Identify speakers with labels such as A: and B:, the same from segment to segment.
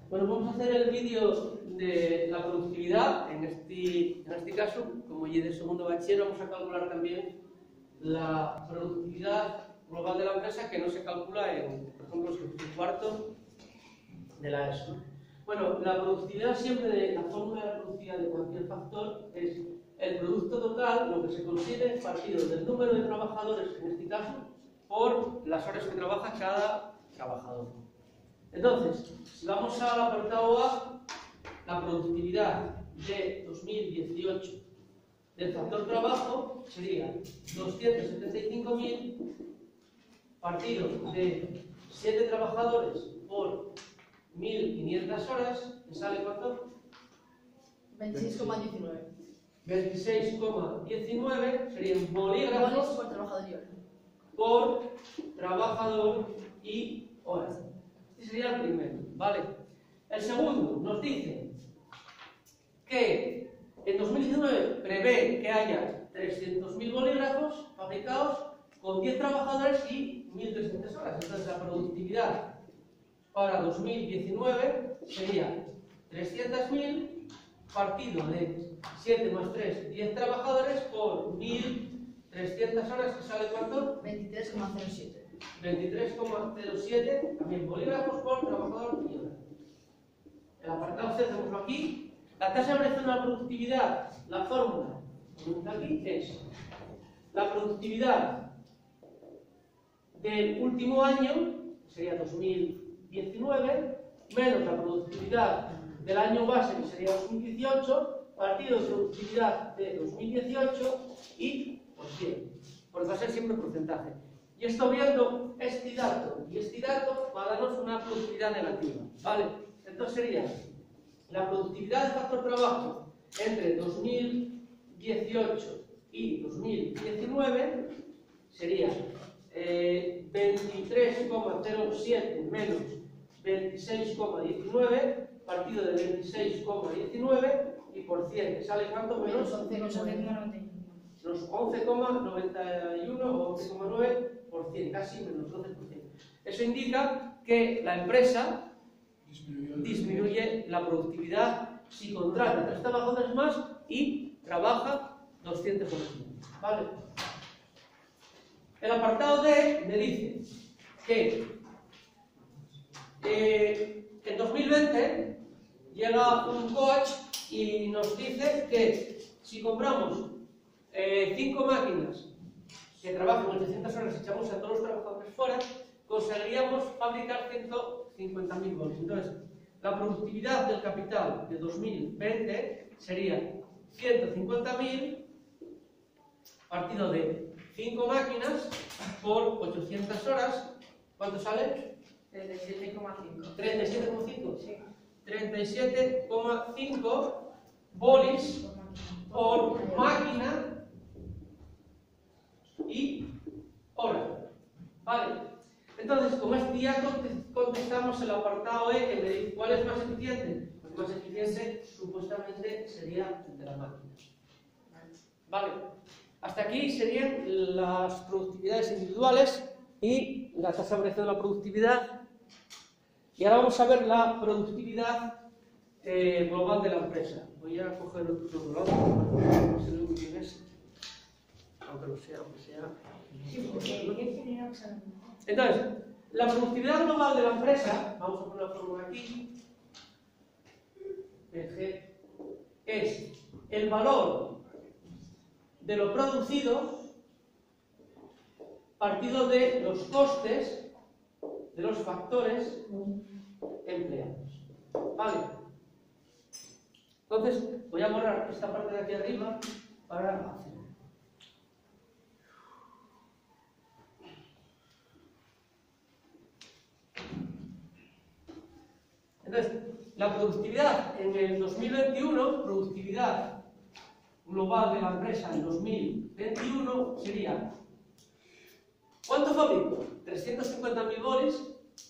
A: Bueno, vamos a hacer el vídeo de la productividad. En este caso, como ya de segundo bachiller, vamos a calcular también la productividad global de la empresa, que no se calcula en, por ejemplo, el cuarto de la ESO. Bueno, la productividad siempre, la fórmula de la productividad de cualquier factor es el producto total, lo que se consigue partido del número de trabajadores, en este caso, por las horas que trabaja cada trabajador. Entonces, si vamos al apartado A, la productividad de 2018 del factor trabajo sería 275.000 partido de 7 trabajadores por 1.500 horas, ¿me sale cuánto?
B: 26,19.
A: 26,19 serían bolígrafos
B: por trabajador y hora.
A: por trabajador y horas. Este sería el primero, ¿vale? El segundo nos dice que en 2019 prevé que haya 300.000 bolígrafos fabricados con 10 trabajadores y 1.300 horas. Entonces la productividad para 2019 sería 300.000 partido de 7 más 3, 10 trabajadores por 1.300 horas, que sale ¿cuánto?
B: 23,07.
A: 23,07, también bolígrafos por trabajador y hora. El apartado C, tenemos aquí. La tasa de variación de la productividad, la fórmula que aquí es la productividad del último año, que sería 2019, menos la productividad del año base, que sería 2018, partido de productividad de 2018 y por 100, porque va a ser siempre porcentaje. Y esto viendo este dato y este dato va a darnos una productividad negativa, ¿vale? Entonces sería la productividad del factor trabajo entre 2018 y 2019 sería 23,07 menos 26,19 partido de 26,19 y por 100, que sale ¿cuánto? Menos
B: 11,91.
A: los 11,91 o 11,9%, casi menos 12%. Eso indica que la empresa disminuye la productividad si contrata 3 trabajadores más y trabaja 200 horas menos. ¿Vale? El apartado D me dice que en 2020 llega un coach y nos dice que si compramos 5 máquinas que trabajan 800 horas y echamos a todos los trabajadores fuera, conseguiríamos fabricar 150.000 bolis. Entonces, la productividad del capital de 2020 sería 150.000 partido de 5 máquinas por 800 horas. ¿Cuánto sale?
B: 37,5.
A: 37,5.
B: Sí.
A: 37,5 bolis por máquina y hora. Vale. Entonces, con este ya contestamos el apartado E, que me dice cuál es más eficiente. Pues más eficiente supuestamente sería el de la máquina. Vale. Hasta aquí serían las productividades individuales y la tasa de variación de la productividad. Y ahora vamos a ver la productividad global de la empresa. Voy a coger otro global, no sé lo que es, aunque lo sea, aunque sea. Entonces, la productividad global de la empresa, vamos a poner la fórmula aquí, PG, es el valor de lo producido partido de los costes de los factores empleados. ¿Vale? Entonces, voy a borrar esta parte de aquí arriba para hacer. Entonces, la productividad en el 2021, productividad global de la empresa en 2021 sería, ¿cuánto fabrico? 350.000 bolis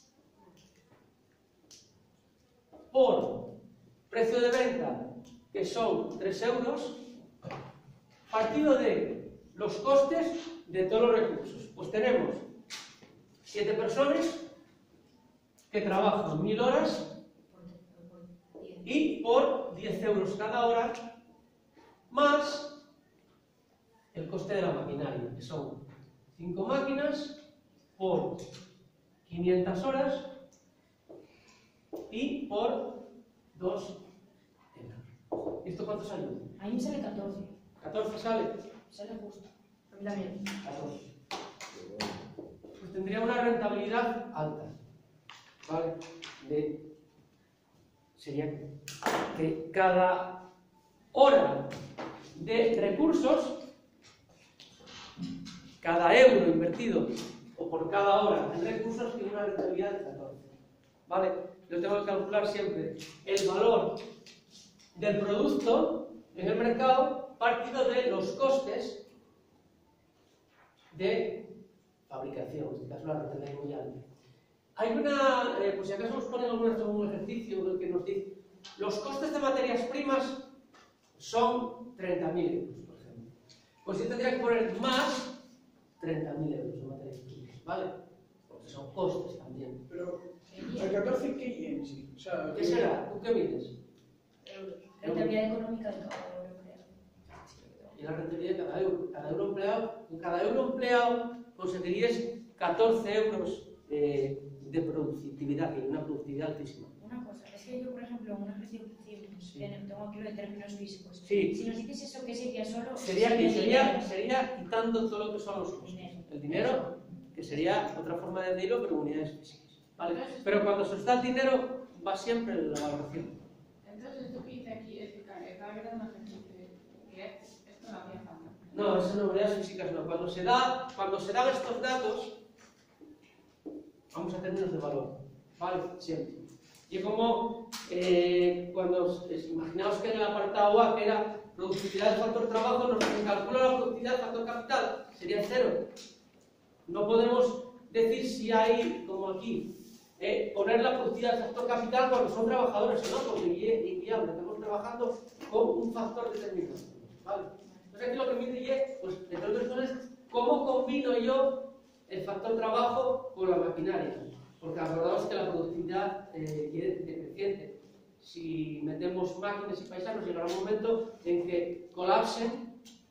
A: por precio de venta, que son 3 euros, partido de los costes de todos los recursos. Pues tenemos 7 personas que trabajan 1.000 horas y por 10 euros cada hora, más el coste de la maquinaria, que son 5 máquinas por 500 horas y por 2 euros. ¿Esto cuánto sale?
B: A mí me sale 14.
A: 14 sale.
B: Sale justo. A mí también.
A: 14. Pues tendría una rentabilidad alta. ¿Vale? Sería que cada hora de recursos, cada euro invertido o por cada hora de recursos tiene una rentabilidad de 14. ¿Vale? Yo tengo que calcular siempre el valor del producto en el mercado partido de los costes de fabricación, en este caso la rentabilidad muy alta. Hay una, por si acaso nos ponen algún ejercicio en el que nos dice los costes de materias primas son 30.000 euros, por ejemplo. Pues yo tendría que poner más 30.000 euros en materias primas, ¿vale? Porque son costes también.
C: Pero, ¿el 14 qué es? Sí. O sea,
A: ¿Qué será? ¿Tú qué mides?
B: Rentabilidad económica de cada euro empleado.
A: Y la rentabilidad de cada euro. Cada euro empleado conseguirías 14 euros de productividad, que es una productividad altísima.
B: Una cosa, es que yo, por ejemplo, en un ejercicio
A: Sí.
B: tengo aquí lo de términos físicos.
A: Sí.
B: Si nos dices eso, ¿qué sería solo?
A: Sería quitando todo lo que son los costos.
B: Dinero.
A: El dinero, que sería otra forma de decirlo, pero unidades físicas. ¿Vale? Pero cuando se está el dinero, va siempre en la valoración.
D: Entonces, esto que hice aquí es que estaba viendo un ejercicio que esto no hacía falta.
A: No, esas no unidades físicas no. Cuando se dan estos datos, vamos a términos de valor. ¿Vale? Siempre. Y como cuando imaginaos que en el apartado A, que era productividad del factor trabajo, nos calcula la productividad del factor capital, sería 0. No podemos decir si hay, como aquí, poner la productividad del factor capital cuando son trabajadores o no, porque inviable, estamos trabajando con un factor determinado. ¿Vale? Entonces aquí lo que mide es, pues, entre otras cosas, cómo combino yo el factor trabajo con la maquinaria. Porque acordaos que la productividad es decreciente. Si metemos máquinas y paisanos, llegará un momento en que colapsen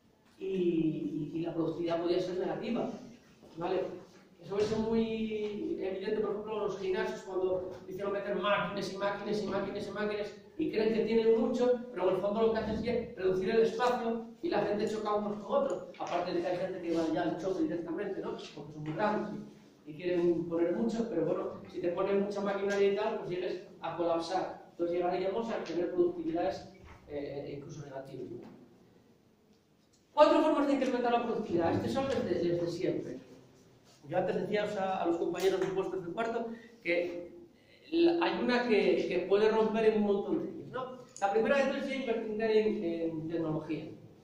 A: y la productividad podría ser negativa. ¿Vale? Eso es muy evidente, por ejemplo, en los gimnasios, cuando hicieron meter máquinas y máquinas y máquinas y máquinas y creen que tienen mucho, pero en el fondo lo que hacen es reducir el espacio y la gente choca unos con otros. Aparte de que hay gente que va ya al choque directamente, ¿no? Porque son muy grandes y quieren poner mucho, pero bueno, si te ponen mucha maquinaria y tal, pues llegues a colapsar. Entonces llegaríamos a tener productividades incluso negativas. 4 formas de incrementar la productividad. Estas son desde siempre. Yo antes decía a los compañeros de puestos de cuarto que hay una que puede romper en un montón de ellos, ¿no? La primera de todas es invertir en tecnología.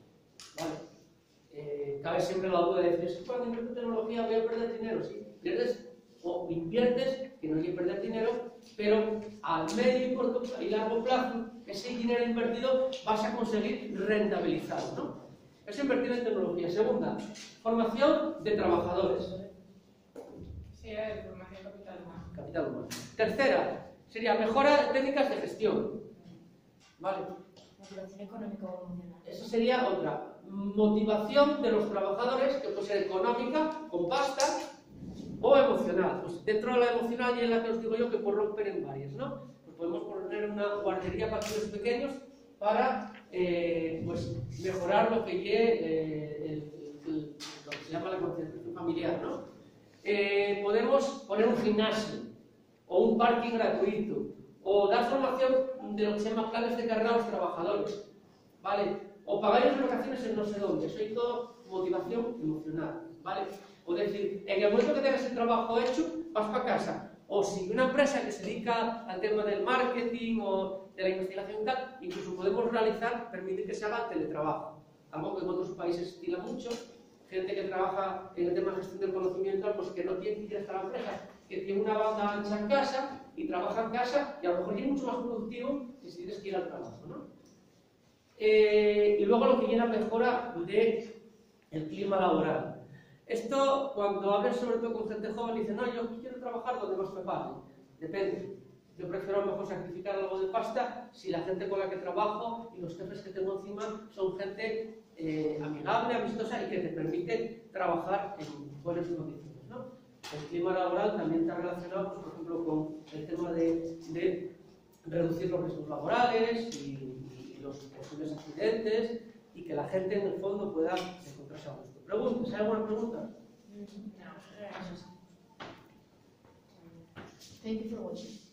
A: ¿Vale? Cabe siempre la duda de decir, cuando invierto en tecnología voy a perder dinero, sí. Pierdes o inviertes, que no hay que perder dinero, pero a medio y corto y largo plazo, ese dinero invertido vas a conseguir rentabilizarlo, ¿no? Es invertir en tecnología. Segunda, formación de trabajadores.
D: Sí, es formación capital humano.
A: Capital humano. Tercera, sería mejora de técnicas de gestión. ¿Vale?
B: Motivación económica o emocional.
A: Eso sería otra. Motivación de los trabajadores, que puede ser económica, con pasta, o emocional. Pues dentro de la emocional y en la que os digo yo que puedo romper en varias, ¿no? Pues podemos poner una guardería para niños pequeños para pues mejorar lo que lo que se llama la concienciación familiar, ¿no? Podemos poner un gimnasio o un parking gratuito o dar formación de lo que se llama planes de carrera a los trabajadores, ¿vale? O pagar las vacaciones en no sé dónde. Eso es todo motivación emocional, ¿vale? O decir, en el momento que tengas el trabajo hecho, vas para casa. O si una empresa que se dedica al tema del marketing o de la investigación y tal, incluso podemos permitir que se haga teletrabajo. Algo que en otros países estila mucho. Gente que trabaja en el tema de gestión del conocimiento, pues que no tiene que ir hasta la empresa, que tiene una banda ancha en casa y trabaja en casa y a lo mejor es mucho más productivo que si tienes que ir al trabajo, ¿no? Y luego lo que viene a mejora del clima laboral. Esto, cuando hablas sobre todo con gente joven, dicen, no, yo quiero trabajar donde más me paguen. Depende. Yo prefiero a lo mejor sacrificar algo de pasta si la gente con la que trabajo y los jefes que tengo encima son gente amigable, amistosa y que te permite trabajar en buenas condiciones, ¿no? El clima laboral también está relacionado, pues, por ejemplo, con el tema de reducir los riesgos laborales y los posibles accidentes y que la gente en el fondo pueda encontrarse a gusto. ¿Preguntas? ¿Hay alguna pregunta?
B: No, eso sí.
E: Thank you for watching.